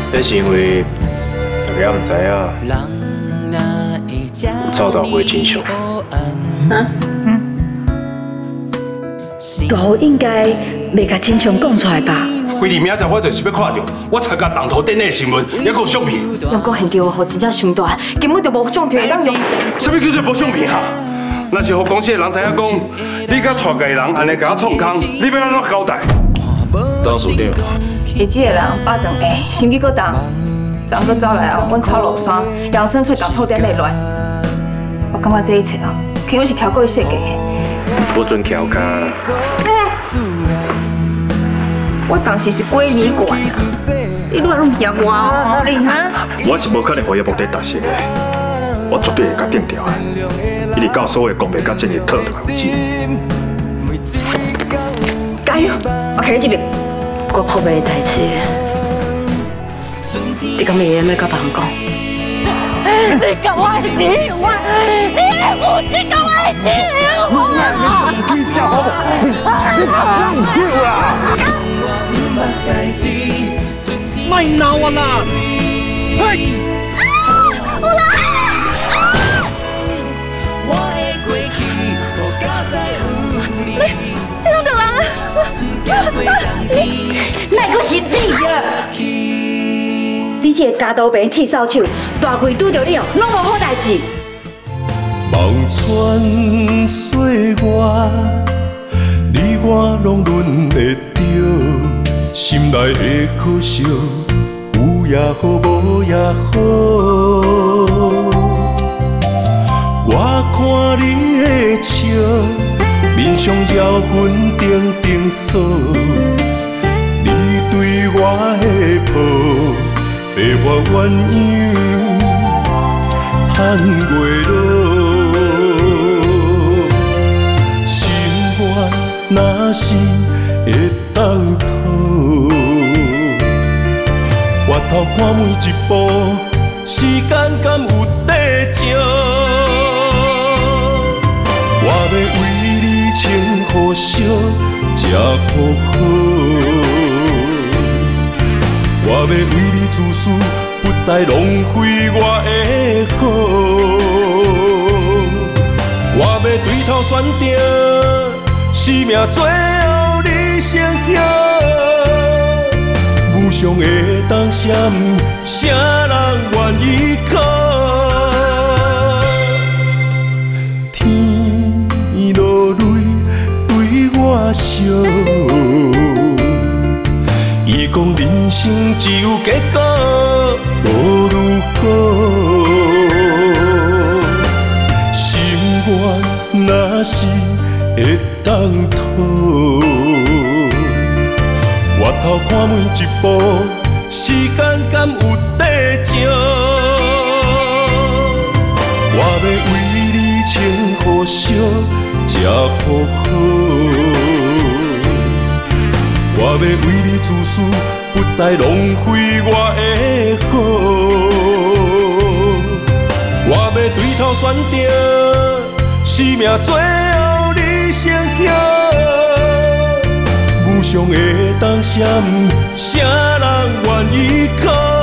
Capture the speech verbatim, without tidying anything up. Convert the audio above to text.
那是因为大家唔知影，有走到过真相。 啊？嗯。大户应该未甲真相讲出来吧？ 规日明仔我就是要看到我参加动图典礼新闻，还有相片。 阳光现场的雨真正伤大，根本就无种田当用。 什么叫做无相片啊？若是互公司的人知影讲，你甲带家人安尼甲我创空，你要安怎交代？ 当署长， 伊即个人巴长下，心机搁重，昨昏走来后，阮抄落山，扬生出动土典礼乱。我感觉这一切啊，肯定是调过伊设计的。 不准调侃。 我当时是鬼年怪啊，你乱弄嫌我哦，你哈？ 我是无可能为伊目的达成的，我绝对会甲定调的。伊直到所有公平甲正义讨到为止。 加油！我看你这边。 我破病的代志，你敢会要甲别人讲？ 你甲我的钱，我你的父亲甲我的钱，我你叫我，你怕唔叫啦？ 卖闹啊啦！嘿！ 我来！你你弄到人啊！你哪个是你啊？ 你这个家道病铁扫帚，大鬼拄着你哦，拢无好代志。 望穿岁月，你我拢轮会着，心内的可惜，有也好，无也好。我看你的笑，面上妖魂定定锁，你对我的抱。白我鸳鸯盼月落，心愿若是会当讨，回头看每一步，时间敢有地照？我要为你穿雨烧，吃苦好。我要为你自私，不再浪费我的好。我要对头选定，生命最后你先晓。无常的当闪，谁人愿意靠？天落泪对我笑。伊讲人生只有结果，无如果。心愿若是会当讨，回头看每一步，时间敢有地照？我要为你穿雨烧，吃苦好。我要为你自私，不再浪费我的好。我要对头选定，生命最后你先晓。无常的当闪，谁人愿意靠？